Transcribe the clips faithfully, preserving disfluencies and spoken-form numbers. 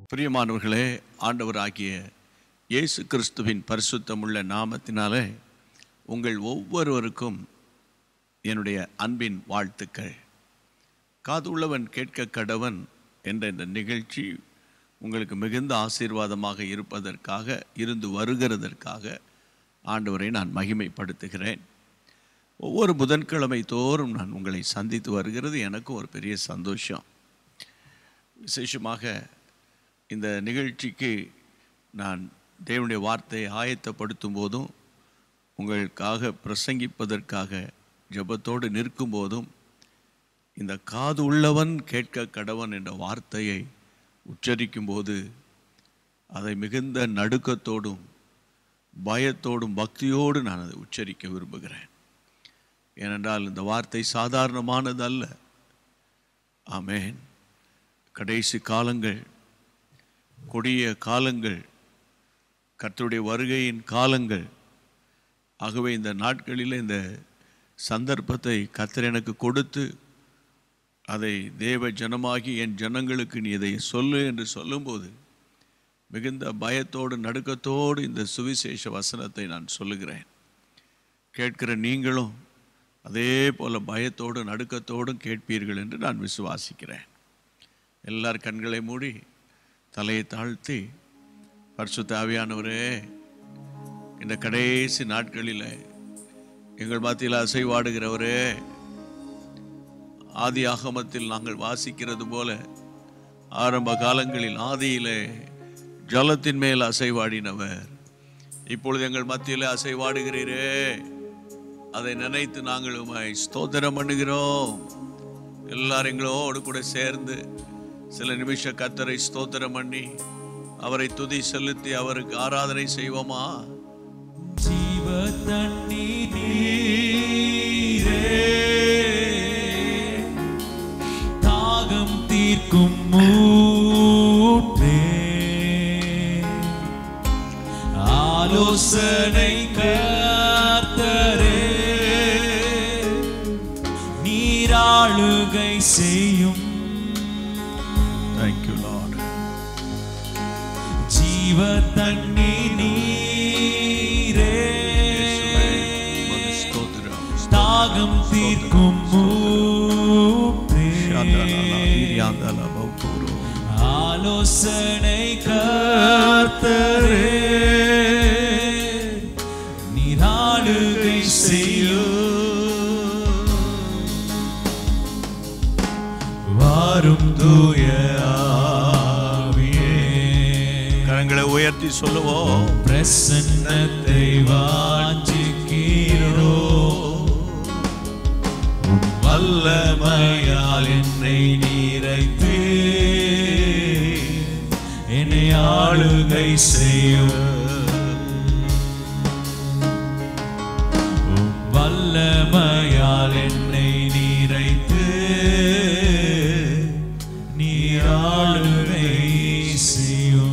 பிரியமானவர்களே, ஆண்டவராகிய இயேசு கிறிஸ்துவின் பரிசுத்தமுள்ள நாமத்தினாலே உங்கள் ஒவ்வொருவருக்கும் என்னுடைய அன்பின் வாழ்த்துக்கள். காது உள்ளவன் கேட்க கடவன் என்ற இந்த நிகழ்ச்சி உங்களுக்கு மிகுந்த ஆசீர்வாதமாக இருப்பதற்காக இருந்து வருகிறதற்காக ஆண்டவரை நான் மகிமைப்படுத்துகிறேன். ஒவ்வொரு புதன்கிழமை தோறும் நான் உங்களை சந்தித்து வருகிறது எனக்கும் ஒரு பெரிய சந்தோஷம். விசேஷமாக இந்த நிகழ்ச்சிக்கு நான் தேவனுடைய வார்த்தையை ஆயத்தப்படுத்தும் போதும் உங்களுக்காக பிரசங்கிப்பதற்காக ஜெபத்தோடு நிற்கும் போதும் இந்த காது உள்ளவன் கேட்க கடவன் என்ற வார்த்தையை உச்சரிக்கும் போது அதை மிகுந்த நடுக்கத்தோடும் பயத்தோடும் பக்தியோடு நான் அதை உச்சரிக்க விரும்புகிறேன். ஏனென்றால் இந்த வார்த்தை சாதாரணமானதல்ல. ஆமென். கடைசி காலங்கள், கொடிய காலங்கள், கர்த்தருடைய வருகையின் காலங்கள். ஆகவே இந்த நாட்களில் இந்த சந்தர்ப்பத்தை கர்த்தர் எனக்கு கொடுத்து அதை தேவ ஜனமாகி என் ஜனங்களுக்கு நீ இதை சொல்லு என்று சொல்லும்போது மிகுந்த பயத்தோடு நடுக்கத்தோடு இந்த சுவிசேஷ வசனத்தை நான் சொல்லுகிறேன். கேட்கிற நீங்களும் அதே போல பயத்தோடு நடுக்கத்தோடும் கேட்பீர்கள் என்று நான் விசுவாசிக்கிறேன். எல்லார் கண்களை மூடி தலையை தாழ்த்தி, பரிசுத்த ஆவியானவரே, இந்த கடைசி நாட்களில் எங்கள் மத்தியில் அசைவாடுகிறவரே, ஆதி ஆகமத்தில் நாங்கள் வாசிக்கிறது போல ஆரம்ப காலங்களில் ஆதியிலே ஜலத்தின் மேல் அசைவாடினவர் இப்பொழுது எங்கள் மத்தியில் அசைவாடுகிறீரே, அதை நினைத்து நாங்கள் உம்மை ஸ்தோத்திரம் பண்ணுகிறோம். எல்லாரும் எங்களோடு கூட சேர்ந்து சில நிமிஷ கர்த்தரை ஸ்தோத்திரம் பண்ணி அவரை துதி செலுத்தி அவருக்கு ஆராதனை செய்வோமா? ஜீவ தண்ணீர் நீரே, தாகம் தீர்க்கும் ஊற்றே, ஆலோசனை கர்த்தரே, நீராளுகை செய்யும். Thank you, Lord. ஜீவ தண்ணீர் நீரே, தாகம் தீர்க்கும் ஊற்றே, ஆலோசனை கர்த்தரே, நீராளுகை செய்யும். வாரும் தூய ஆவியே, கரங்களை உயர்த்தி சொல்லுவோம். பிரசன்னத்தை வாஞ்சிக்கிறோ, வல்லமையால் என்னை நீரைத்து என்னை ஆளுகை செய்யும். வல்லமையால் என்னை நீரைத்து நீராளுகை செய்யும்.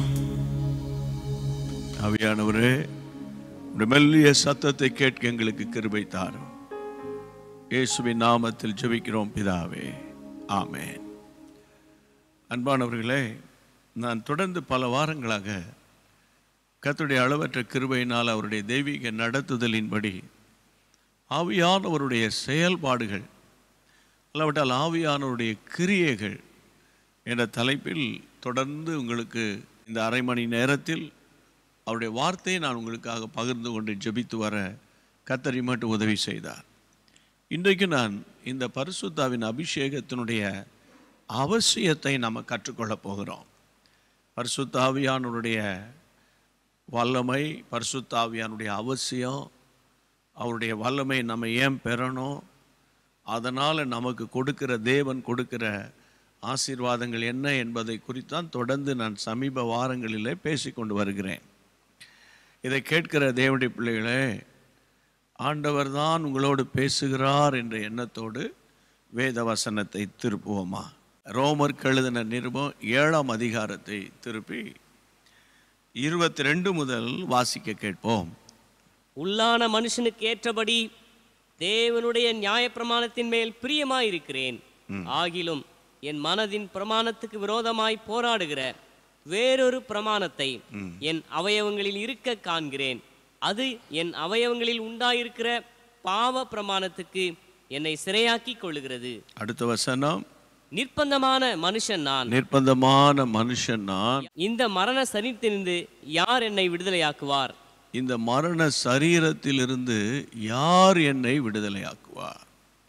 ஆவியானவரே, உம்முடைய மெல்லிய சத்தத்தை கேட்க எங்களுக்கு கிருபை தாரும். இயேசுவின் நாமத்தில் ஜெபிக்கிறோம் பிதாவே, ஆமென். அன்பானவர்களே, நான் தொடர்ந்து பல வாரங்களாக கர்த்தருடைய அளவற்ற கிருபையினால் அவருடைய தெய்வீக நடத்துதலின்படி ஆவியானவருடைய செயல்பாடுகள் அல்லவற்றால் ஆவியானவருடைய கிரியைகள் என்ற தலைப்பில் தொடர்ந்து உங்களுக்கு இந்த அரை மணி நேரத்தில் அவருடைய வார்த்தையை நான் உங்களுக்காக பகிர்ந்து கொண்டு ஜெபித்து வர கர்த்தர் மட்டும் உதவி செய்தார். இன்றைக்கு நான் இந்த பரிசுத்தாவின் அபிஷேகத்தினுடைய அவசியத்தை நம்ம கற்றுக்கொள்ளப் போகிறோம். பரிசுத்த ஆவியானுடைய வல்லமை, பரிசுத்த ஆவியானுடைய அவசியம், அவருடைய வல்லமை நம்ம ஏன் பெறணும், அதனால் நமக்கு கொடுக்கிற தேவன் கொடுக்கிற ஆசீர்வாதங்கள் என்ன என்பதை குறித்தான் தொடர்ந்து நான் சமீப வாரங்களிலே பேசிக்கொண்டு வருகிறேன். இதை கேட்கிற தேவனுடைய பிள்ளைகளே, ஆண்டவர் தான் உங்களோடு பேசுகிறார் என்ற எண்ணத்தோடு வேத வசனத்தை திருப்புவோமா? ரோமருக்கு எழுதின நிருபம் ஏழாம் அதிகாரத்தை திருப்பி இருபத்தி ரெண்டு முதல் வாசிக்க கேட்போம். உள்ளான மனுஷனுக்கு ஏற்றபடி தேவனுடைய நியாயப்பிரமாணத்தின் மேல் பிரியமாயிருக்கிறேன். ஆகிலும் என் மனதின் பிரமாணத்துக்கு விரோதமாய் போராடுகிற வேறொரு பிரமாணத்தை என் அவயவங்களில் இருக்க காண்கிறேன். அது என் அவயவங்களில் உண்டாயிருக்கிற பாவ பிரமாணத்துக்கு என்னை சிறையாக்கி கொள்ளுகிறது. அடுத்த வசனம், நிர்பந்தமான மனுஷன் நான், நிர்பந்தமான மனுஷன் நான், இந்த மரண சரீரத்திலிருந்து யார் என்னை விடுதலையாக்குவார்? இந்த மரண சரீரத்திலிருந்து யார் என்னை விடுதலையாக்குவார்?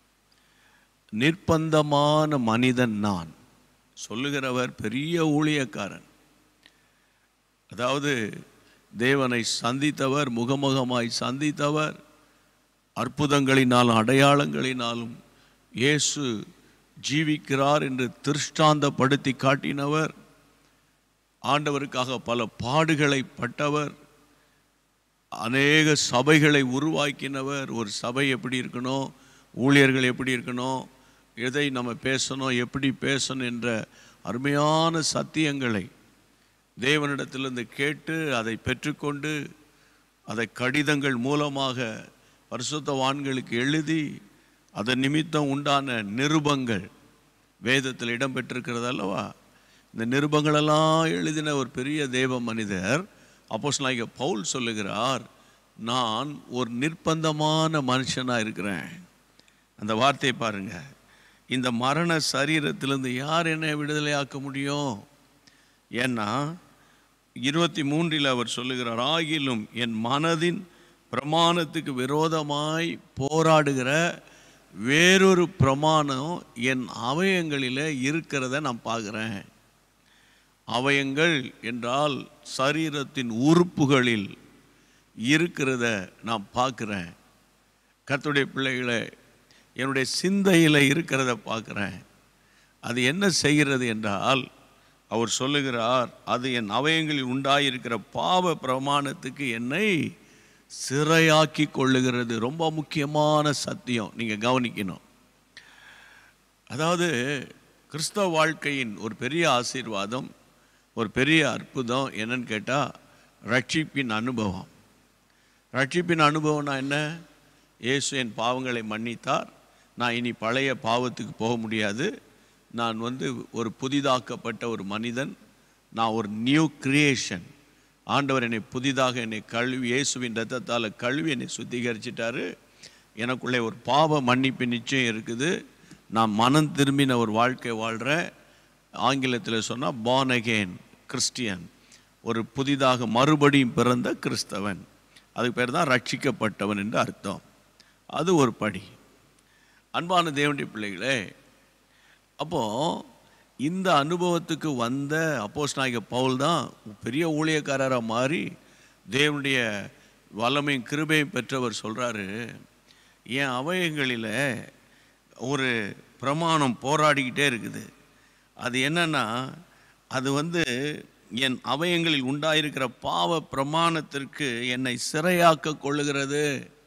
நிர்பந்தமான மனிதன் நான் சொல்லுகிறவர் பெரிய ஊழியக்காரன். அதாவது தேவனை சந்தித்தவர், முகமுகமாய் சந்தித்தவர், அற்புதங்களினாலும் அடையாளங்களினாலும் இயேசு ஜீவிக்கிறார் என்று திருஷ்டாந்தப்படுத்தி காட்டினவர், ஆண்டவருக்காக பல பாடுகளை பட்டவர், அநேக சபைகளை உருவாக்கினவர். ஒரு சபை எப்படி இருக்கணும், ஊழியர்கள் எப்படி இருக்கணும், எதை நம்ம பேசணும், எப்படி பேசணும் என்ற அருமையான சத்தியங்களை தேவனிடத்திலிருந்து கேட்டு அதை பெற்றுக்கொண்டு அதை கடிதங்கள் மூலமாக பரிசுத்தவான்களுக்கு எழுதி அதன் நிமித்தம் உண்டான நிருபங்கள் வேதத்தில் இடம்பெற்றிருக்கிறது அல்லவா? இந்த நிருபங்களெல்லாம் எழுதின ஒரு பெரிய தேவ மனிதர் அப்போஸ்தலனாகிய பவுல் சொல்லுகிறார், நான் ஒரு நிர்பந்தமான மனுஷனாக இருக்கிறேன். அந்த வார்த்தையை பாருங்க. இந்த மரண சரீரத்திலிருந்து யார் என்னை விடுதலையாக்க முடியும்? ஏன்னா இருபத்தி மூன்றில் அவர் சொல்லுகிறார், ஆகிலும் என் மனதின் பிரமாணத்துக்கு விரோதமாய் போராடுகிற வேறொரு பிரமாணம் என் அவயங்களில் இருக்கிறத நான் பார்க்குறேன். அவயங்கள் என்றால் சரீரத்தின் உறுப்புகளில் இருக்கிறத நான் பார்க்குறேன். கர்த்தருடைய பிள்ளைகளை, என்னுடைய சிந்தையில் இருக்கிறத பார்க்குறேன். அது என்ன செய்கிறது என்றால் அவர் சொல்லுகிறார், அது என் அவயங்களில் உண்டாயிருக்கிற பாவ பிரமாணத்துக்கு என்னை சிறையாக்கி கொள்ளுகிறது. ரொம்ப முக்கியமான சத்தியம், நீங்கள் கவனிக்கணும். அதாவது கிறிஸ்தவ வாழ்க்கையின் ஒரு பெரிய ஆசீர்வாதம், ஒரு பெரிய அற்புதம் என்னன்னு கேட்டால் ரட்சிப்பின் அனுபவம். ரட்சிப்பின் அனுபவம்னா என்ன? இயேசு என் பாவங்களை மன்னித்தார், நான் இனி பழைய பாவத்துக்கு போக முடியாது, நான் வந்து ஒரு புதிதாக்கப்பட்ட ஒரு மனிதன், நான் ஒரு நியூ கிரியேஷன். ஆண்டவர் என்னை புதிதாக என்னை கழுவி, இயேசுவின் ரத்தத்தால் கழுவி என்னை சுத்திகரிச்சிட்டாரு. எனக்குள்ளே ஒரு பாவ மன்னிப்பு நிச்சயம் இருக்குது. நான் மனம் திரும்பின ஒரு வாழ்க்கை வாழ்கிறேன். ஆங்கிலத்தில் சொன்னால் born again கிறிஸ்டியன், ஒரு புதிதாக மறுபடியும் பிறந்த கிறிஸ்தவன். அதுக்கு பேர் தான் ரட்சிக்கப்பட்டவன் என்று அர்த்தம். அது ஒரு படி. அன்பான தேவனுடைய பிள்ளைகளே, அப்போது இந்த அனுபவத்துக்கு வந்த அப்போஸ்தலனாகிய பவுல் தான் பெரிய ஊழியக்காரராக மாறி தேவனுடைய வல்லமையும் கிருபையும் பெற்றவர். சொல்கிறாரு, என் அவயங்களில் ஒரு பிரமாணம் போராடிக்கிட்டே இருக்குது. அது என்னன்னா, அது வந்து என் அவயங்களில் உண்டாயிருக்கிற பாவ பிரமாணத்திற்கு என்னை சிறையாக்க கொள்ளுகிறது.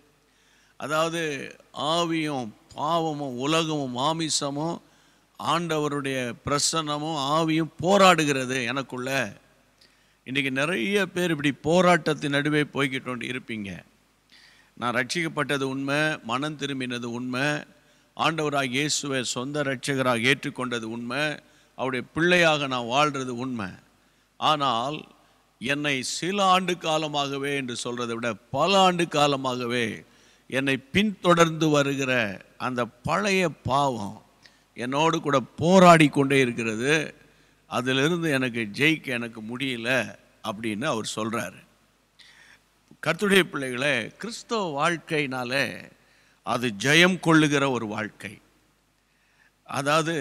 அதாவது ஆவியும் பாவமும் உலகமும் மாமிசமும் ஆண்டவருடைய பிரசன்னமும் ஆவியும் போராடுகிறது எனக்குள்ள. இன்றைக்கி நிறைய பேர் இப்படி போராட்டத்தின் நடுவே போய்கிட்டு இருப்பீங்க. நான் ரட்சிக்கப்பட்டது உண்மை, மனம் திரும்பினது உண்மை, ஆண்டவராக இயேசுவை சொந்த ரட்சகராக ஏற்றுக்கொண்டது உண்மை, அவருடைய பிள்ளையாக நான் வாழ்கிறது உண்மை. ஆனால் என்னை சில ஆண்டு காலமாகவே என்று சொல்கிறத விட பல ஆண்டு காலமாகவே என்னை பின்தொடர்ந்து வருகிற அந்த பழைய பாவம் என்னோடு கூட போராடி கொண்டே இருக்கிறது. அதிலிருந்து எனக்கு ஜெயிக்க எனக்கு முடியல அப்படின்னு அவர் சொல்கிறாரு. கர்த்தருடைய பிள்ளைகளே, கிறிஸ்தவ வாழ்க்கையினாலே அது ஜெயம் கொள்ளுகிற ஒரு வாழ்க்கை. அதாவது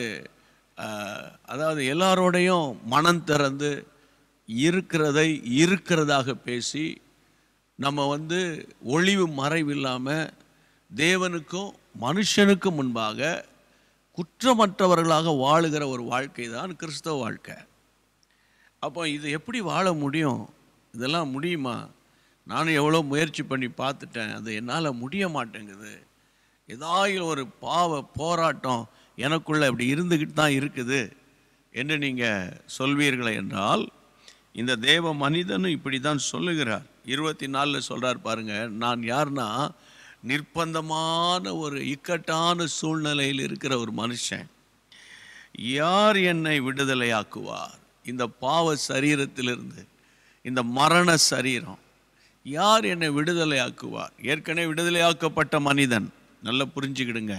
அதாவது எல்லாரோடையும் மனம் திறந்து இருக்கிறதை இருக்கிறதாக பேசி நம்ம வந்து ஒளிவு மறைவில்லாமல் தேவனுக்கும் மனுஷனுக்கும் முன்பாக குற்றமற்றவர்களாக வாழுகிற ஒரு வாழ்க்கை தான் கிறிஸ்தவ வாழ்க்கை. அப்போ இது எப்படி வாழ முடியும்? இதெல்லாம் முடியுமா? நானும் எவ்வளோ முயற்சி பண்ணி பார்த்துட்டேன், அது என்னால் முடிய மாட்டேங்குது. ஏதாவது ஒரு பாவ போராட்டம் எனக்குள்ளே அப்படி இருந்துக்கிட்டு தான் இருக்குது என்று நீங்கள் சொல்வீர்களே என்றால், இந்த தேவ மனிதனும் இப்படி தான் சொல்லுகிறார். இருபத்தி நாலில் சொல்கிறார் பாருங்க, நான் யார்னா நிர்பந்தமான ஒரு இக்கட்டான சூழ்நிலையில் இருக்கிற ஒரு மனுஷன், யார் என்னை விடுதலையாக்குவார்? இந்த பாவ சரீரத்திலிருந்து, இந்த மரண சரீரம், யார் என்னை விடுதலையாக்குவார்? ஏற்கனவே விடுதலையாக்கப்பட்ட மனிதன், நல்லா புரிஞ்சுக்கிடுங்க.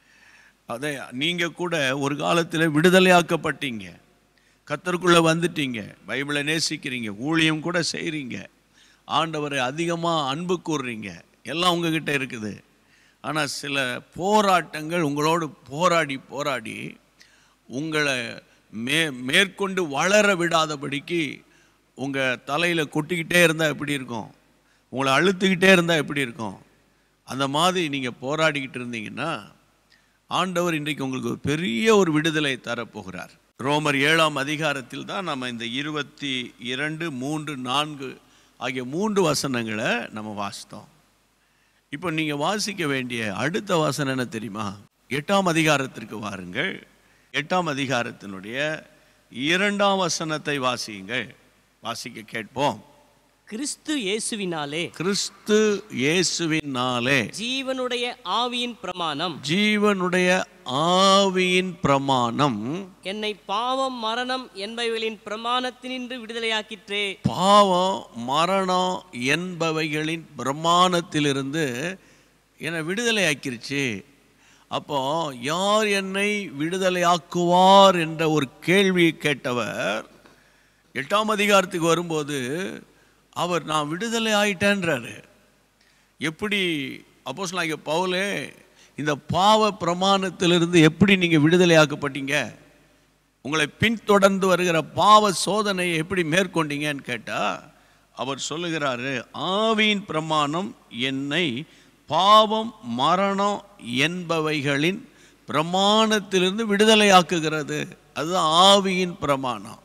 அதே நீங்கள் கூட ஒரு காலத்தில் விடுதலையாக்கப்பட்டீங்க, கர்த்தருக்குள்ளே வந்துட்டீங்க, பைபிளை நேசிக்கிறீங்க, ஊழியம் கூட செய்கிறீங்க, ஆண்டவரை அதிகமாக அன்பு கூறுறீங்க, எல்லாம் உங்ககிட்ட இருக்குது. ஆனால் சில போராட்டங்கள் உங்களோடு போராடி போராடி உங்களை மே மேற்கொண்டு வளர விடாதபடிக்கு உங்கள் தலையில் கொட்டிக்கிட்டே இருந்தால் எப்படி இருக்கும்? உங்களை அழுத்துக்கிட்டே இருந்தால் எப்படி இருக்கும்? அந்த மாதிரி நீங்கள் போராடிக்கிட்டு இருந்தீங்கன்னா ஆண்டவர் இன்றைக்கு உங்களுக்கு ஒரு பெரிய ஒரு விடுதலை தரப்போகிறார். ரோமர் ஏழாம் அதிகாரத்தில் தான் நம்ம இந்த இருபத்தி இரண்டு மூன்று நான்கு ஆகிய மூன்று வசனங்களை நம்ம வாசித்தோம். இப்போ நீங்கள் வாசிக்க வேண்டிய அடுத்த வசனம் என்ன தெரியுமா? எட்டாம் அதிகாரத்திற்கு வாருங்கள். எட்டாம் அதிகாரத்தினுடைய இரண்டாம் வசனத்தை வாசியுங்கள். வாசிக்க கேட்போம். கிறிஸ்து இயேசுவினாலே கிறிஸ்து இயேசுவினாலே ஜீவனுடைய ஆவியின் பிரமாணம் ஜீவனுடைய ஆவியின் பிரமாணம் என்னை பாவம் மரணம் என்பவைகளின் பிரமாணத்தினின்று விடுதலையாக்கிற்றே. பாவம் மரணம் என்பவைகளின் பிரமாணத்திலிருந்து என்னை விடுதலையாக்கிருச்சு. அப்போ யார் என்னை விடுதலையாக்குவார் என்ற ஒரு கேள்வியை கேட்டவர் எட்டாம் அதிகாரத்துக்கு வரும்போது அவர் நான் விடுதலை ஆயிட்டேன்றாரு. எப்படி அப்போஸ்தலனாகிய பவுலே இந்த பாவ பிரமாணத்திலிருந்து எப்படி நீங்கள் விடுதலையாக்கப்பட்டீங்க, உங்களை பின்தொடர்ந்து வருகிற பாவ சோதனையை எப்படி மேற்கொண்டீங்கன்னு கேட்டால் அவர் சொல்லுகிறாரு, ஆவியின் பிரமாணம் என்னை பாவம் மரணம் என்பவைகளின் பிரமாணத்திலிருந்து விடுதலையாக்குகிறது. அதுதான் ஆவியின் பிரமாணம்.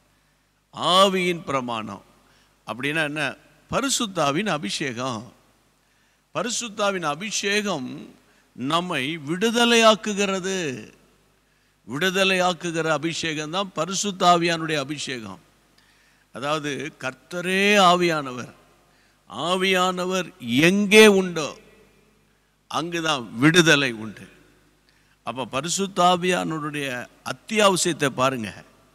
ஆவியின் பிரமாணம் அப்படின்னா என்ன? பரிசுத்தாவின் அபிஷேகம். பரிசுத்தாவின் அபிஷேகம் நம்மை விடுதலையாக்குகிறது. விடுதலையாக்குகிற அபிஷேகம் தான் பரிசுத்தாவியானுடைய அபிஷேகம். அதாவது கர்த்தரே ஆவியானவர். ஆவியானவர் எங்கே உண்டோ அங்குதான் விடுதலை உண்டு. அப்போ பரிசுத்தாவியானுடைய அத்தியாவசியத்தை பாருங்க,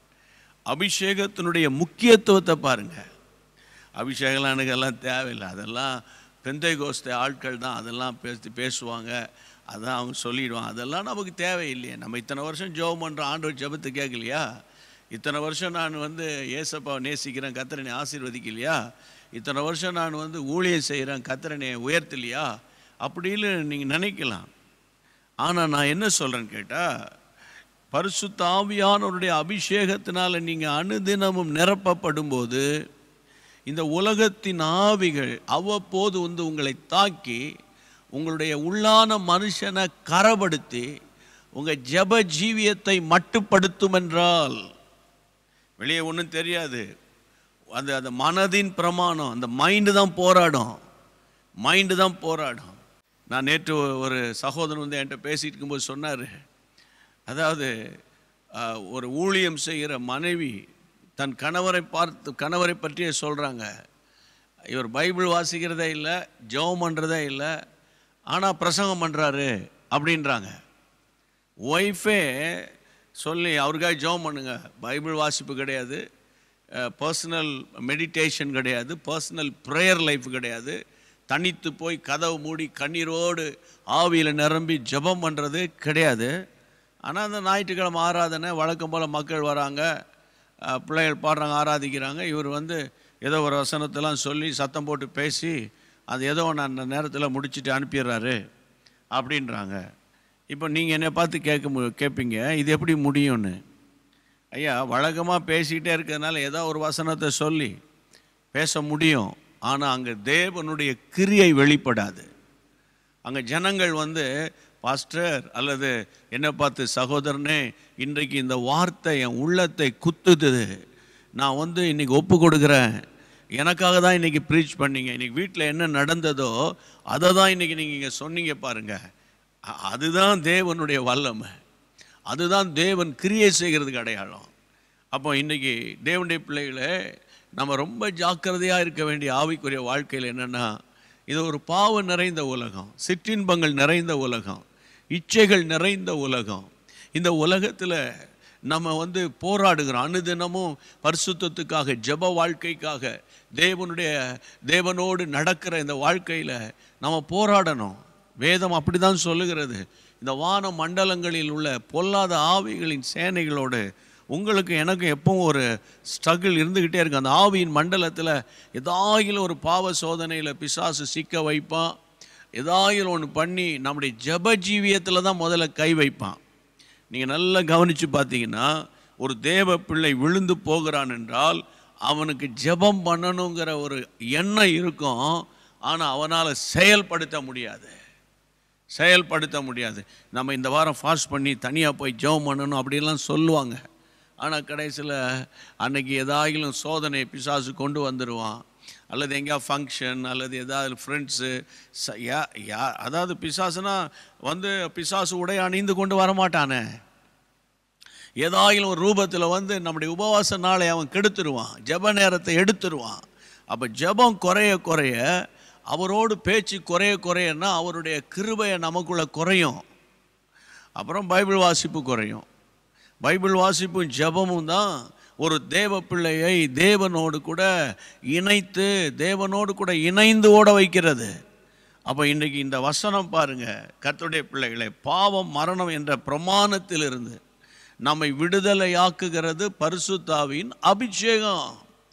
அபிஷேகத்தினுடைய முக்கியத்துவத்தை பாருங்க. அபிஷேகம்லாம் எனக்கெல்லாம் தேவையில்லை, அதெல்லாம் பெந்தைகோஸ்தே ஆட்கள் தான் அதெல்லாம் பேசி பேசுவாங்க, அதான் அவங்க சொல்லிடுவாங்க, அதெல்லாம் நமக்கு தேவையில்லையே. நம்ம இத்தனை வருஷம் ஜெபம் பண்ணுற ஆண்டவர் ஜெபத்தை கேட்கலையா? இத்தனை வருஷம் நான் வந்து ஏசப்பாவை நேசிக்கிறேன், கர்த்தரனை ஆசீர்வதிக்கலையா? இத்தனை வருஷம் நான் வந்து ஊழியம் செய்கிறேன், கர்த்தரனை உயர்த்தலையா? அப்படின்னு நீங்கள் நினைக்கலாம். ஆனால் நான் என்ன சொல்கிறேன்னு கேட்டால், பரிசுத்த ஆவியானவருடைய அபிஷேகத்தினால் நீங்கள் அனுதினமும் நிரப்பப்படும் போது இந்த உலகத்தின் ஆவிகள் அவ்வப்போது வந்து உங்களை தாக்கி உங்களுடைய உள்ளான மனுஷனை கரப்படுத்தி உங்கள் ஜெப ஜீவியத்தை மட்டுப்படுத்தும் என்றால், வெளியே ஒன்றும் தெரியாது, அந்த அந்த மனதின் பிரமாணம், அந்த மைண்டு தான் போராடும், மைண்டு தான் போராடும். நான் நேற்று ஒரு சகோதரன் வந்து என்கிட்ட பேசிட்டு இருக்கும்போது சொன்னார், அதாவது ஒரு ஊழியம் செய்கிற மனைவி தன் கணவரை பார்த்து கணவரை பற்றியே சொல்கிறாங்க, இவர் பைபிள் வாசிக்கிறதே இல்லை, ஜெபம் பண்ணுறதே இல்லை, ஆனால் பிரசங்கம் பண்ணுறாரு அப்படின்றாங்க. ஒய்ஃபே சொல்லி அவருக்காக ஜெபம் பண்ணுங்க, பைபிள் வாசிப்பு கிடையாது, பர்சனல் மெடிடேஷன் கிடையாது, பர்சனல் ப்ரேயர் லைஃப் கிடையாது, தனித்து போய் கதவு மூடி கண்ணீரோடு ஆவியில் நிரம்பி ஜெபம் பண்ணுறது கிடையாது. ஆனால் அந்த ஞாயிற்றுக்கிழமை ஆராதனை வழக்கம் போல் மக்கள் வராங்க, பிள்ளைகள் பாடுறாங்க, ஆராதிக்கிறாங்க, இவர் வந்து ஏதோ ஒரு வசனத்தெல்லாம் சொல்லி சத்தம் போட்டு பேசி அது ஏதோ ஒன்று அந்த நேரத்தில் முடிச்சுட்டு அனுப்பிடுறாரு அப்படின்றாங்க. இப்போ நீங்கள் என்னை பார்த்து கேட்க கேட்பீங்க இது எப்படி முடியும்னு. ஐயா, வழக்கமாக பேசிக்கிட்டே இருக்கிறதுனால ஏதோ ஒரு வசனத்தை சொல்லி பேச முடியும், ஆனால் அங்கே தேவனுடைய கிரியை வெளிப்படாது. அங்கே ஜனங்கள் வந்து பாஸ்டர் அல்லது என்னை பார்த்து சகோதரனே இன்றைக்கு இந்த வார்த்தை என் உள்ளத்தை குத்துது, நான் வந்து இன்றைக்கி ஒப்பு கொடுக்குறேன், எனக்காக தான் இன்றைக்கி ப்ரீச் பண்ணீங்க, இன்றைக்கி வீட்டில் என்ன நடந்ததோ அதை தான் இன்றைக்கி நீங்கள் இங்கே சொன்னீங்க பாருங்கள், அதுதான் தேவனுடைய வல்லமை, அதுதான் தேவன் கிரியை செய்கிறதுக்கு அடையாளம். அப்போ இன்றைக்கி தேவனுடைய பிள்ளைகளே, நம்ம ரொம்ப ஜாக்கிரதையாக இருக்க வேண்டிய ஆவிக்குரிய வாழ்க்கையில் என்னென்னா, இது ஒரு பாவம் நிறைந்த உலகம், சிற்றின்பங்கள் நிறைந்த உலகம், இச்சைகள் நிறைந்த உலகம். இந்த உலகத்தில் நம்ம வந்து போராடுகிறோம். அனுதினமும் பரிசுத்தத்துக்காக, ஜெப வாழ்க்கைக்காக, தேவனுடைய தேவனோடு நடக்கிற இந்த வாழ்க்கையில் நம்ம போராடணும். வேதம் அப்படி தான் சொல்லுகிறது. இந்த வான மண்டலங்களில் உள்ள பொல்லாத ஆவிகளின் சேனைகளோடு உங்களுக்கு எனக்கு எப்பவும் ஒரு ஸ்ட்ரகிள் இருந்துக்கிட்டே இருக்கு. அந்த ஆவியின் மண்டலத்தில் ஏதாயிலும் ஒரு பாவ சோதனையில் பிசாசு சிக்க வைப்பான். ஏதாயிலும் ஒன்று பண்ணி நம்முடைய ஜெப ஜீவியத்தில் தான் முதல்ல கை வைப்பான். நீங்கள் நல்லா கவனித்து பார்த்தீங்கன்னா, ஒரு தேவ பிள்ளை விழுந்து போகிறான் என்றால் அவனுக்கு ஜெபம் பண்ணணுங்கிற ஒரு எண்ணம் இருக்கும். ஆனால் அவனால் செயல்படுத்த முடியாது செயல்படுத்த முடியாது நம்ம இந்த வாரம் ஃபாஸ்ட் பண்ணி தனியாக போய் ஜெபம் பண்ணணும் அப்படின்லாம் சொல்லுவாங்க. ஆனால் கடைசியில் அன்னைக்கு ஏதாயிலும் சோதனை பிசாசு கொண்டு வந்துடுவான். அல்லது எங்கேயா ஃபங்க்ஷன் அல்லது ஏதாவது ஃப்ரெண்ட்ஸு யா யா அதாவது பிசாசுனா வந்து பிசாசு உடை அணிந்து கொண்டு வரமாட்டானே, ஏதாயிலும் ஒரு ரூபத்தில் வந்து நம்முடைய உபவாச நாளை அவன் கெடுத்துருவான், ஜெப நேரத்தை எடுத்துருவான். அப்போ ஜெபம் குறைய குறைய, அவரோடு பேச்சு குறைய குறையன்னா அவருடைய கிருபையை நமக்குள்ளே குறையும். அப்புறம் பைபிள் வாசிப்பு குறையும். பைபிள் வாசிப்பும் ஜெபமும் தான் ஒரு தேவ பிள்ளையை தேவனோடு கூட இணைத்து தேவனோடு கூட இணைந்து ஓட வைக்கிறது. அப்போ இன்றைக்கி இந்த வசனம் பாருங்கள், கர்த்தருடைய பிள்ளைகளை, பாவம் மரணம் என்ற பிரமாணத்திலிருந்து நம்மை விடுதலையாக்குகிறது பரிசுத்தாவின் அபிஷேகம்.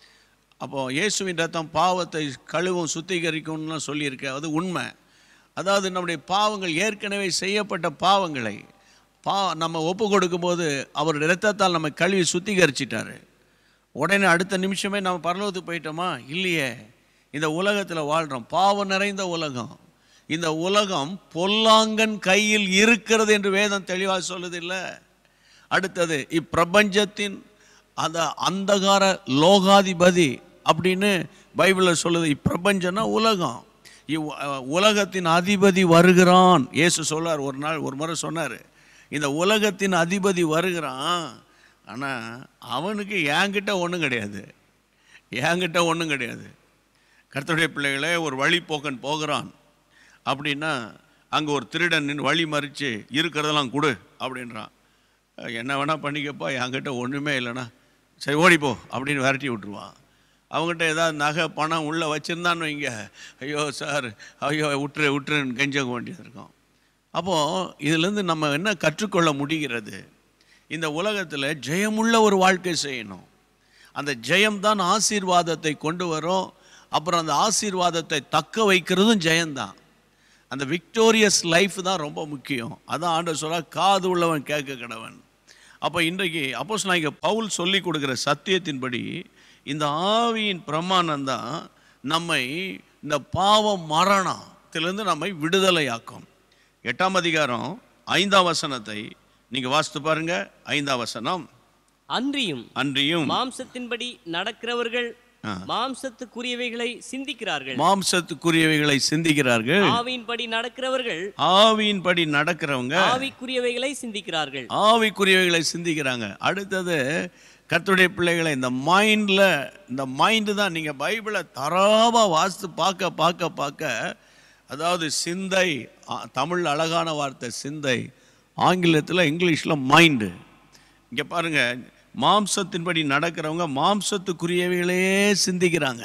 அப்போ இயேசுவின் ரத்தம் பாவத்தை கழுவும் சுத்திகரிக்கும்னு சொல்லியிருக்கேன். அது உண்மை. அதாவது நம்முடைய பாவங்கள், ஏற்கனவே செய்யப்பட்ட பாவங்களை பா நம்ம ஒப்பு கொடுக்கும்போது அவருடைய இரத்தத்தால் நம்ம கழுவி சுத்திகரிச்சிட்டாரு. உடனே அடுத்த நிமிஷமே நம்ம பரலோகத்துக்கு போயிட்டோமா? இல்லையே. இந்த உலகத்தில் வாழ்கிறோம், பாவம் நிறைந்த உலகம். இந்த உலகம் பொல்லாங்கன் கையில் இருக்கிறது என்று வேதம் தெளிவாக சொல்லுது இல்லை. அடுத்தது இப்பிரபஞ்சத்தின் அந்த அந்தகார லோகாதிபதி அப்படின்னு பைபிளில் சொல்லுது. இப்பிரபஞ்சம்னா உலகம். இவ் உலகத்தின் அதிபதி வருகிறான். இயேசு சொல்லார். ஒரு நாள் ஒரு முறை சொன்னார், இந்த உலகத்தின் அதிபதி வருகிறான், ஆனால் அவனுக்கு என்கிட்ட ஒன்றும் கிடையாது, என்கிட்ட ஒன்றும் கிடையாது. கர்த்தருடைய பிள்ளைகளே, ஒரு வழிப்போக்கன் போகிறான் அப்படின்னா அங்கே ஒரு திருடன் நின்று வழி மறித்து இருக்கிறதெல்லாம் கொடு அப்படின்றான். என்ன வேணால் பண்ணிக்கப்பா, என்கிட்ட ஒன்றுமே இல்லைண்ணா, சரி ஓடிப்போ அப்படின்னு விரட்டி விட்டுருவான். அவங்ககிட்ட ஏதாவது நகை பணம் உள்ளே வச்சுருந்தான்னு வைங்க, ஐயோ சார், ஐயோ விட்டுரு விட்டுருன்னு கெஞ்சக்க வேண்டியது இருக்கும். அப்போது இதிலேருந்து நம்ம என்ன கற்றுக்கொள்ள முடிகிறது? இந்த உலகத்தில் ஜெயமுள்ள ஒரு வாழ்க்கை செய்யணும். அந்த ஜெயம்தான் ஆசீர்வாதத்தை கொண்டு வரும். அப்புறம் அந்த ஆசீர்வாதத்தை தக்க வைக்கிறதும் ஜெயம்தான். அந்த விக்டோரியஸ் லைஃப் தான் ரொம்ப முக்கியம். அதான் ஆண்டவர் சொல்ல, காது உள்ளவன் கேட்க கடவன். அப்போ இன்றைக்கு அப்போஸ்தலனாகிய பவுல் சொல்லி கொடுக்குற சத்தியத்தின்படி இந்த ஆவியின் பிரமாணம் தான் நம்மை இந்த பாவ மரணத்திலிருந்து நம்மை விடுதலையாக்கும். எட்டாம் அதிகாரம் ஐந்தாம் வசனத்தை நீங்கள் வாசித்து பாருங்க. ஐந்தாம் வசனம், அன்றியும் அன்றியும் மாம்சத்தின்படி நடக்கிறவர்கள் மாம்சத்துக்குரியவைகளை சிந்திக்கிறார்கள், மாம்சத்துக்குரியவைகளை சிந்திக்கிறார்கள். ஆவியின்படி நடக்கிறவர்கள் ஆவியின்படி நடக்கிறவங்க ஆவிக்குரியவைகளை சிந்திக்கிறார்கள், ஆவிக்குரியவைகளை சிந்திக்கிறாங்க. அடுத்தது கர்த்தருடைய பிள்ளைகளை, இந்த மைண்டில், இந்த மைண்டு தான் நீங்கள் பைபிளை தராவாக வாசித்து பார்க்க பார்க்க பார்க்க, அதாவது சிந்தை, தமிழ் அழகான வார்த்தை சிந்தை, ஆங்கிலத்தில் இங்கிலீஷில் மைண்டு. இங்கே பாருங்கள், மாம்சத்தின்படி நடக்கிறவங்க மாம்சத்துக்குரியவைகளே சிந்திக்கிறாங்க.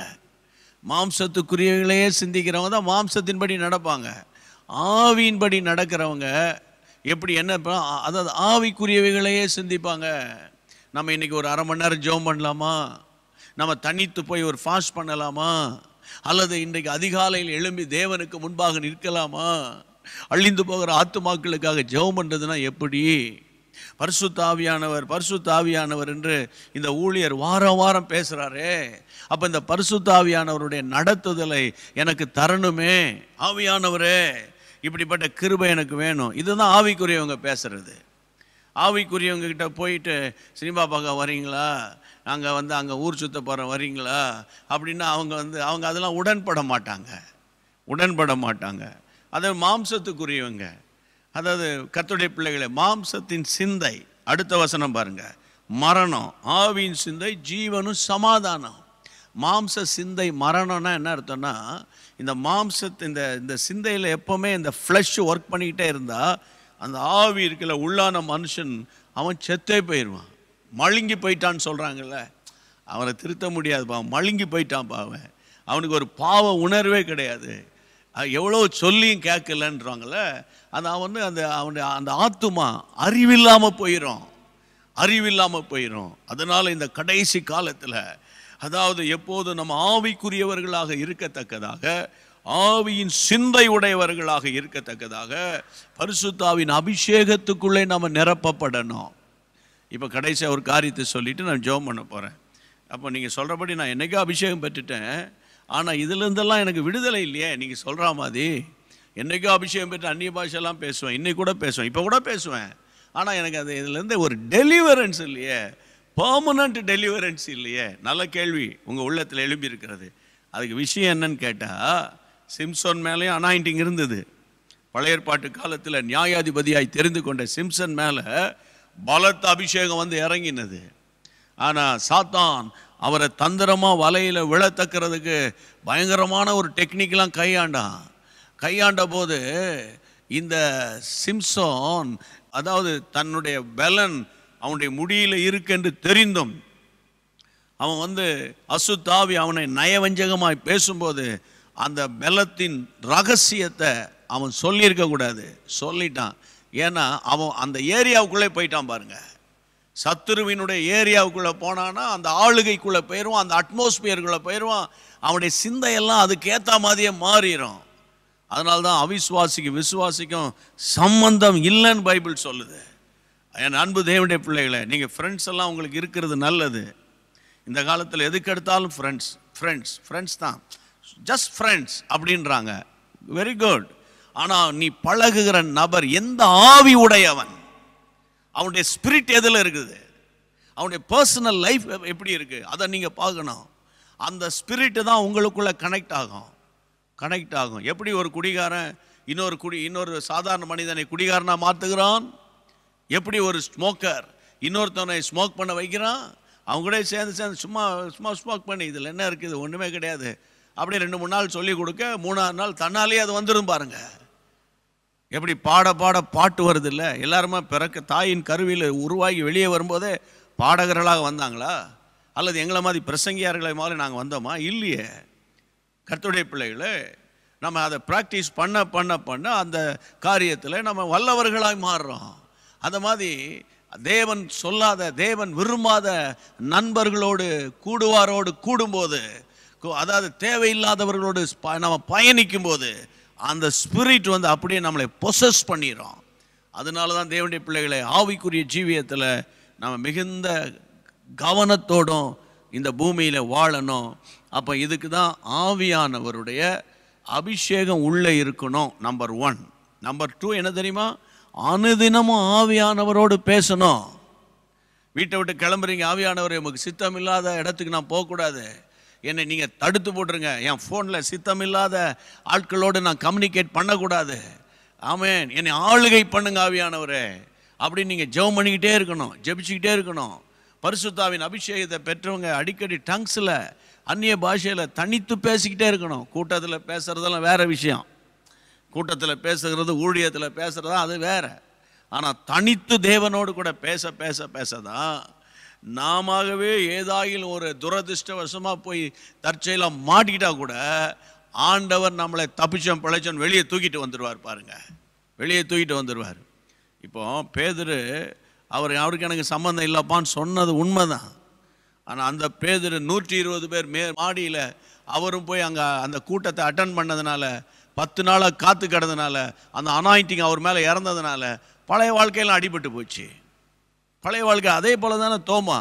மாம்சத்துக்குரியவைகளே சிந்திக்கிறவங்க தான் மாம்சத்தின்படி நடப்பாங்க. ஆவியின்படி நடக்கிறவங்க எப்படி, என்ன, அதாவது ஆவிக்குரியவைகளையே சிந்திப்பாங்க. நம்ம இன்றைக்கி ஒரு அரை மணி நேரம் ஜெபம் பண்ணலாமா? நம்ம தனித்து போய் ஒரு ஃபாஸ்ட் பண்ணலாமா? அல்லது இன்றைக்கு அதிகாலையில் எழும்பி தேவனுக்கு முன்பாக நிற்கலாமா? அழிந்து போகிற ஆத்துமாக்களுக்காக ஜெபம் பண்ணுறதுனா எப்படி? பரிசுத்த ஆவியானவர் பரிசுத்த ஆவியானவர் என்று இந்த ஊழியர் வாரம் வாரம் பேசுகிறாரே, அப்போ இந்த பரிசுத்த ஆவியானவருடைய நடத்துதலை எனக்கு தரணுமே. ஆவியானவரே, இப்படிப்பட்ட கிருபை எனக்கு வேணும். இதுதான் ஆவிக்குரியவங்க பேசுகிறது. ஆவிக்குரியவங்க கிட்ட போயிட்டு சினிமா பார்க்க வரீங்களா, நாங்கள் வந்து அங்கே ஊர் சுத்த போகிறோம் வரீங்களா அப்படின்னா அவங்க வந்து அவங்க அதெல்லாம் உடன்பட மாட்டாங்க உடன்பட மாட்டாங்க அது மாம்சத்துக்குரியவங்க. அதாவது கர்த்தருடைய பிள்ளைகளை, மாம்சத்தின் சிந்தை, அடுத்த வசனம் பாருங்க, மரணம், ஆவியின் சிந்தை ஜீவனும் சமாதானம். மாம்ச சிந்தை மரணம்னா என்ன அர்த்தம்னா, இந்த மாம்சத்து இந்த இந்த சிந்தையில் எப்போவுமே இந்த ஃப்ளஷ் ஒர்க் பண்ணிக்கிட்டே இருந்தால் அந்த ஆவி இருக்கிற உள்ளான மனுஷன் அவன் செத்தே போயிடுவான். மழுங்கி போயிட்டான்னு சொல்கிறாங்கல்ல, அவனை திருத்த முடியாது பாவம், மழுங்கி போயிட்டான் பாவன். அவனுக்கு ஒரு பாவ உணர்வே கிடையாது. எவ்வளோ சொல்லியும் கேட்கலன்றாங்கல்ல, அது அவன் வந்து அந்த அவனுடைய அந்த ஆத்துமா அறிவில்லாமல் போயிடும், அறிவில்லாமல் போயிடும். அதனால் இந்த கடைசி காலத்தில், அதாவது எப்போது நம்ம ஆவிக்குரியவர்களாக இருக்கத்தக்கதாக, ஆவியின் சிந்தை உடையவர்களாக இருக்கத்தக்கதாக பரிசுத்தாவின் அபிஷேகத்துக்குள்ளே நம்ம நிரப்பப்படணும். இப்போ கடைசியாக ஒரு காரியத்தை சொல்லிவிட்டு நான் ஜெபம் பண்ண போகிறேன். அப்போ நீங்கள் சொல்கிறபடி நான் என்றைக்கோ அபிஷேகம் பெற்றுட்டேன், ஆனால் இதுலேருந்தெல்லாம் எனக்கு விடுதலை இல்லையே. நீங்கள் சொல்கிற மாதிரி என்றைக்கோ அபிஷேகம் பெற்று அந்நிய பாஷெல்லாம் பேசுவேன், இன்னைக்கு கூட பேசுவேன், இப்போ கூட பேசுவேன். ஆனால் எனக்கு அது இதுலேருந்து ஒரு டெலிவரன்ஸ் இல்லையே, பெர்மனண்ட் டெலிவரன்ஸ் இல்லையே. நல்ல கேள்வி உங்கள் உள்ளத்தில் எழும்பி இருக்கிறது. அதுக்கு விஷயம் என்னன்னு கேட்டால், சிம்சோன் மேலேயும் அனாயிண்டிங் இருந்தது. பழைய ஏற்பாட்டு காலத்தில் நியாயாதிபதியாய் தெரிந்து கொண்ட சிம்சன் மேலே பலத்த அபிஷேகம் வந்து இறங்கினது. ஆனால் சாத்தான் அவரை தந்திரமாக வலையில் விழத்தக்கிறதுக்கு பயங்கரமான ஒரு டெக்னிக்கெலாம் கையாண்டான். கையாண்ட போது இந்த சிம்சோன், அதாவது தன்னுடைய பலன் அவனுடைய முடியில் இருக்கென்று தெரிந்தும் அவன் வந்து அசுத்தாவி அவனை நயவஞ்சகமாய் பேசும்போது அந்த பலத்தின் ரகசியத்தை அவன் சொல்லியிருக்கக்கூடாது, சொல்லிட்டான். ஏன்னா அவன் அந்த ஏரியாவுக்குள்ளே போயிட்டான் பாருங்க. சத்துருவினுடைய ஏரியாவுக்குள்ளே போனான்னா அந்த ஆளுகைக்குள்ளே போயிடுவான், அந்த அட்மாஸ்பியருக்குள்ளே போயிடுவான். அவனுடைய சிந்தையெல்லாம் அதுக்கு ஏற்ற மாதிரியே மாறிடும். அதனால தான் அவிசுவாசிக்கு விசுவாசிக்கும் சம்பந்தம் இல்லைன்னு பைபிள் சொல்லுது. என் அன்பு தேவனுடைய பிள்ளைகளை, நீங்கள் ஃப்ரெண்ட்ஸ் எல்லாம் உங்களுக்கு இருக்கிறது நல்லது. இந்த காலத்தில் எதுக்கு எடுத்தாலும் ஃப்ரெண்ட்ஸ் ஃப்ரெண்ட்ஸ் ஃப்ரெண்ட்ஸ் தான், ஜஸ்ட் ஃப்ரெண்ட்ஸ் அப்படின்றாங்க. Very good. ஆனால் நீ பழகுகிற நபர் எந்த ஆவி உடையவன், அவனுடைய ஸ்பிரிட் எதில் இருக்குது, அவனுடைய பர்சனல் லைஃப் எப்படி இருக்குது, அதை நீங்கள் பார்க்கணும். அந்த ஸ்பிரிட்டு தான் உங்களுக்குள்ளே கனெக்ட் ஆகும் கனெக்ட் ஆகும் எப்படி ஒரு குடிகாரன் இன்னொரு குடி இன்னொரு சாதாரண மனிதனை குடிகாரனாக மாற்றுகிறான், எப்படி ஒரு ஸ்மோக்கர் இன்னொருத்தவனை ஸ்மோக் பண்ண வைக்கிறான், அவங்க கூட சேர்ந்து சேர்ந்து சும்மா சும்மா ஸ்மோக் பண்ணி இதில் என்ன இருக்குது, ஒன்றுமே கிடையாது அப்படி ரெண்டு மூணு நாள் சொல்லி கொடுக்க, மூணாவது நாள் தன்னாலே அது வந்துடும் பாருங்க. எப்படி பாட பாட பாட்டு வருது இல்லை, எல்லாருமே பிறக்க தாயின் கருவியில் உருவாகி வெளியே வரும்போதே பாடகர்களாக வந்தாங்களா, அல்லது எங்களை மாதிரி பிரசங்கியார்களை மாதிரி நாங்கள் வந்தோமா? இல்லையே. கர்த்தருடைய பிள்ளைகளே, நம்ம அதை ப்ராக்டிஸ் பண்ண பண்ண பண்ண அந்த காரியத்தில் நம்ம வல்லவர்களாக மாறுறோம். அந்த மாதிரி தேவன் சொல்லாத, தேவன் விரும்பாத நண்பர்களோடு கூடுவாரோடு கூடும்போது, அதாவது தேவையில்லாதவர்களோடு நம்ம பயணிக்கும் போது அந்த ஸ்பிரிட் வந்து அப்படியே நம்மளை பொசஸ் பண்ணிடும். அதனால தான் தேவனுடைய பிள்ளைகளை ஆவிக்குரிய ஜீவியத்தில் நம்ம மிகுந்த கவனத்தோடும் இந்த பூமியில் வாழணும். அப்போ இதுக்கு தான் ஆவியானவருடைய அபிஷேகம் உள்ளே இருக்கணும். Number one. நம்பர் டூ என்ன தெரியுமா? அனுதினமும் ஆவியானவரோடு பேசணும். வீட்டை விட்டு கிளம்புறீங்க, ஆவியானவர் நமக்கு சித்தம் இல்லாத இடத்துக்கு நான் போகக்கூடாது, என்னை நீங்கள் தடுத்து போட்டுருங்க, என் ஃபோனில் சித்தம் இல்லாத ஆட்களோடு நான் கம்யூனிகேட் பண்ணக்கூடாது, ஆமென், என்னை ஆளுகை பண்ணுங்க ஆவியானவரே அப்படின்னு நீங்கள் ஜெபம் பண்ணிக்கிட்டே இருக்கணும், ஜெபிச்சுக்கிட்டே இருக்கணும். பரிசுத்தாவின் அபிஷேகத்தை பெற்றவங்க அடிக்கடி டங்ஸில் அந்நிய பாஷையில் தனித்து பேசிக்கிட்டே இருக்கணும். கூட்டத்தில் பேசுகிறதெல்லாம் வேறு விஷயம், கூட்டத்தில் பேசுகிறது ஊழியத்தில் பேசுகிறதா அது வேறு. ஆனால் தனித்து தேவனோடு கூட பேச பேச பேச தான் நாமவே ஏதாயிலும் ஒரு துரதிருஷ்டவசமாக போய் தற்செயலாக மாட்டிக்கிட்டா கூட ஆண்டவர் நம்மளை தப்பிச்சோம் பிழைச்சோம் வெளியே தூக்கிட்டு வந்துடுவார் பாருங்க, வெளியே தூக்கிட்டு வந்துடுவார். இப்போ பேதுரு அவர் அவருக்கு எனக்கு சம்மந்தம் இல்லைப்பான்னு சொன்னது உண்மைதான். ஆனால் அந்த பேதுரு நூற்றி இருபது பேர் மே மாடியில் அவரும் போய் அங்கே அந்த கூட்டத்தை அட்டன் பண்ணதுனால, பத்து நாளாக காத்து கிடந்ததுனால, அந்த அனாயிண்டிங் அவர் மேலே இறந்ததுனால பழைய வாழ்க்கையெல்லாம் அடிபட்டு போச்சு. பழைய வாழ்க்கை அதே போல தானே தோமா,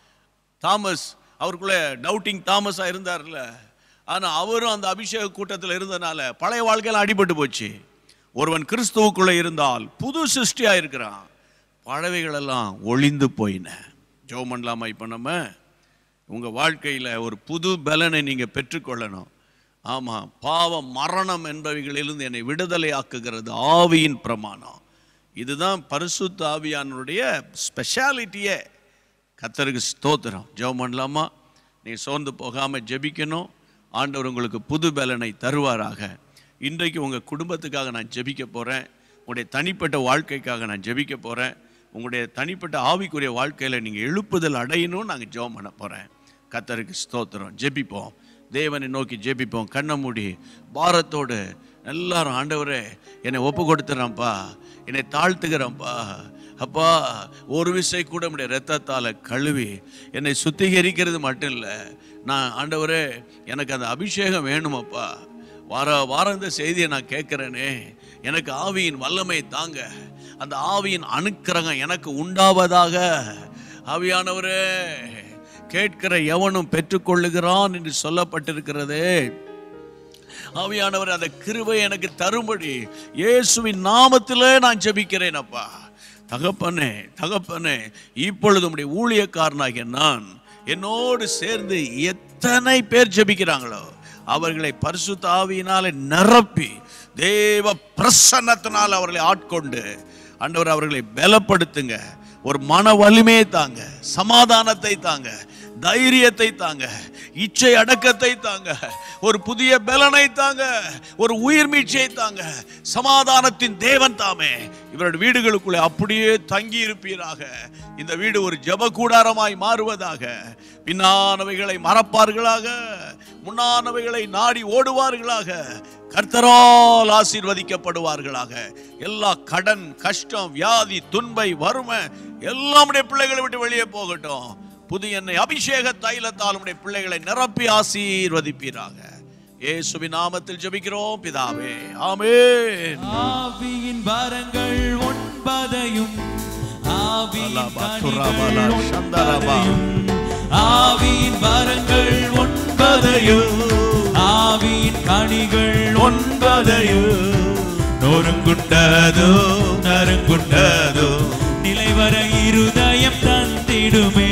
தாமஸ் அவருக்குள்ளே டவுட்டிங் தாமஸாக இருந்தார்ல, ஆனால் அவரும் அந்த அபிஷேக கூட்டத்தில் இருந்ததுனால பழைய வாழ்க்கையெல்லாம் அடிபட்டு போச்சு. ஒருவன் கிறிஸ்துவுக்குள்ளே இருந்தால் புது சிருஷ்டியாக இருக்கிறான், பழவைகளெல்லாம் ஒளிந்து போயின. ஜெபம் பண்ணலாமா? இப்போ நம்ம உங்கள் வாழ்க்கையில் ஒரு புது பலனை நீங்கள் பெற்றுக்கொள்ளணும். ஆமாம், பாவம் மரணம் என்பவைகளிலிருந்து என்னை விடுதலை ஆக்குகிறது ஆவியின் பிரமாணம். இதுதான் பரிசுத்த ஆவியானுடைய ஸ்பெஷாலிட்டியே. கர்த்தருக்கு ஸ்தோத்திரம். ஜெபம் பண்ணலாமா? நீ சோர்ந்து போகாமல் ஜெபிக்கணும். ஆண்டவர் உங்களுக்கு புது பலனை தருவாராக. இன்றைக்கு உங்கள் குடும்பத்துக்காக நான் ஜெபிக்க போகிறேன், உங்களுடைய தனிப்பட்ட வாழ்க்கைக்காக நான் ஜெபிக்க போகிறேன். உங்களுடைய தனிப்பட்ட ஆவிக்குரிய வாழ்க்கையில் நீங்கள் எழுப்புதல் அடையணும்னு நாங்கள் ஜெபம் பண்ண போகிறேன். கர்த்தருக்கு ஸ்தோத்திரம். ஜெபிப்போம், தேவனை நோக்கி ஜெபிப்போம். கண்ணை மூடி பாரத்தோடு எல்லாரும், ஆண்டவரே என்னை ஒப்பு கொடுத்துறேன்ப்பா, என்னை தாழ்த்துக்கிறேன்ப்பா அப்பா, ஒரு விசை கூட நம்முடைய ரத்தத்தால் கழுவி என்னை சுத்திகரிக்கிறது மட்டும் இல்லை, நான் ஆண்டவரே எனக்கு அந்த அபிஷேகம் வேணுமப்பா. வார வாரம் இந்த செய்தியை நான் கேட்குறேனே, எனக்கு ஆவியின் வல்லமை தாங்க, அந்த ஆவியின் அனுக்கிரகம் எனக்கு உண்டாவதாக. ஆவியானவரே, கேட்கிற எவனும் பெற்றுக்கொள்ளுகிறான் என்று சொல்லப்பட்டிருக்கிறதே. ஆவியானவர் அந்த கிருபை எனக்கு தரும்படி இயேசுவின் நாமத்திலே நான் ஜெபிக்கிறேன் அப்பா. தகப்பனே தகப்பனே, இப்பொழுது உம்முடைய ஊழியக்காரனாகிய நான் என்னோடு சேர்ந்து எத்தனை பேர் ஜெபிக்கிறாங்களோ அவர்களை பரிசுத்த ஆவியினாலே நிரப்பி தேவ பிரசன்னத்தினால் அவர்களை ஆட்கொண்டு ஆண்டவர் அவர்களை பலப்படுத்துங்க. ஒரு மன வலிமையை தாங்க, சமாதானத்தை தாங்க, தைரியத்தை தாங்க, இச்சை அடக்கத்தை தாங்க, ஒரு புதிய பலனை தாங்க, ஒரு உயிர் மீட்சியை தாங்க. சமாதானத்தின் தேவன் தாமே இவருடைய வீடுகளுக்குள்ளே அப்படியே தங்கி இருப்பீராக. இந்த வீடு ஒரு ஜெப கூடாரமாய் மாறுவதாக. பின்னானவைகளை மறப்பார்களாக, முன்னானவைகளை நாடி ஓடுவார்களாக. கர்த்தரால் ஆசீர்வதிக்கப்படுவார்களாக. எல்லா கடன், கஷ்டம், வியாதி, துன்பை, வறுமை எல்லாம் உடைய பிள்ளைகளை விட்டு வெளியே போகட்டும். புதிய எண்ணெய் அபிஷேக தைலத்தால் உடைய பிள்ளைகளை நிரப்பி ஆசீர்வதிப்பீராக. இயேசுவின் நாமத்தில் ஜெபிக்கிறோம் பிதாவே, ஆமென். ஆவியின் வரங்கள் ஒன்பதையும் ஆவியின் கனிகள் ஒன்பதையும் ஆவியின் வரங்கள் ஒன்பதையும் ஆவியின் கனிகள் ஒன்பதையும் நொறுங்குண்டதோ நறுங்குண்டதோ நிலைவர இருதயம் தந்திடுமே.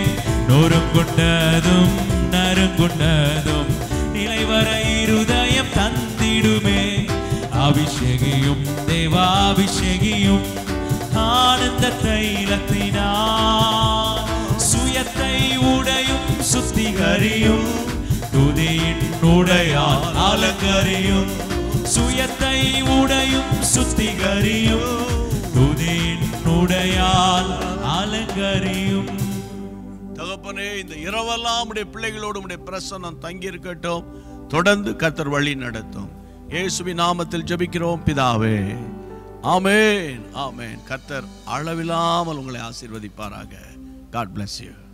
நொறுங்குண்டதும் நறுங்குண்டதும் நிலைவர இருதயம் தந்திடுமே. அபிஷேகியும் தேவாபிஷேகியும் ஆனந்த தைலத்தினால் சுயத்தை உடையும் சுத்திகரியும். துதியின் உடையால் அலங்கரியும். சுயத்தை உடையும் சுத்திகரியும். துதியின் உடையால் அலங்கரியும். தகப்பனே, இந்த இரவெல்லாம் உடைய பிள்ளைகளோடு உடைய பிரசன்னம் தங்கி இருக்கட்டும். தொடர்ந்து கர்த்தர் வழி நடத்தும். இயேசுவின் நாமத்தில் ஜெபிக்கிறோம் பிதாவே, ஆமென் ஆமென். கர்த்தர் அளவில்லாமல் உங்களை ஆசீர்வதிப்பாராக. God bless you.